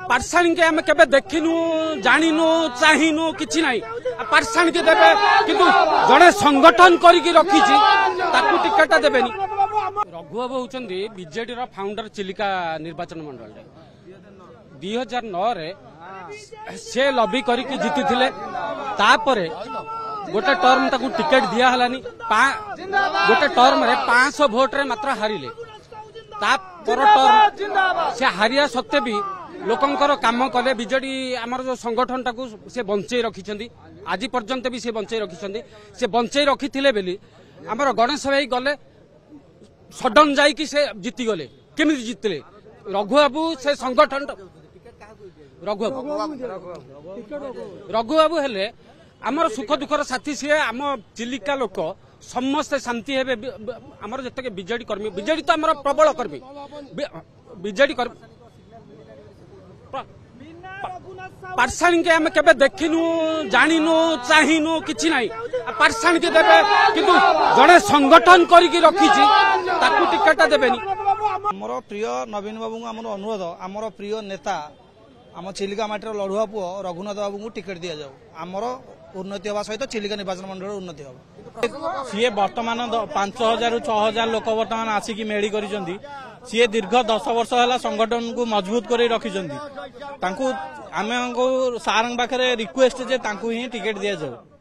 पार्साणी के आम के देखिनु जानिनु चाहिनु किछि नाही पार्साणी के देबे किंतु जड़े संगठन करिकी रखिछि ताकू टिकट देबेनी। रघुबाबू होउचंदी बीजेडी रो फाउंडर चिलिका निर्वाचन मंडल रे 2009 रे से लॉबी करिकी जीति थिले तापरे गोटे टर्म ताकू टिकट दिया हलानी गोटे टर्म रे 500 वोट रे मात्र हारिले ता पर टर्म से हारिया सत्ते भी लोकंकर काम कले बीजेडी आमर जो संगठन टाकू से बंचई रखिछंदी आज पर्यंत भी से बंचई रखिछंदी से बंचई रखिथिले बेली आमर गणेश भाई गले सडन जाई कि से जीति गले केमिति जीतले रघुबाबू से संगठन रघुबाबू हेले आमर सुख दुखर साथी सी आम चिलिका लोक समस्ते शांति हेबे आमर जते बीजेडी कर्मी बीजेडी तो आमर प्रबल कर्मी बीजेडी कर्मी पार्साणी के आम के देखिनु जानिनु चाहिनु किछि नाही पार्साणी के देबे किंतु जड़े संगठन करिकी रखिछि ताकू टिकट देबेनी। हमर प्रिय नवीन बाबू आमर अनुरोध आमर प्रिय नेता आम चिलिका माटीर लड़ुआ पुओ रघुनाथ बाबू को टिकट दि जाऊ आमर उन्नति हवा सहित चिलिका निर्वाचन मंडल उन्नति हम सी बर्तमान 5000 6000 लोक बर्तमान आसिकी मेड़ी करिसेंती सी दीर्घ 10 वर्ष है संगठन को मजबूत कर रखिंट आम सार पाखे रिक्वेस्ट जे ही टिकेट दि जाऊ।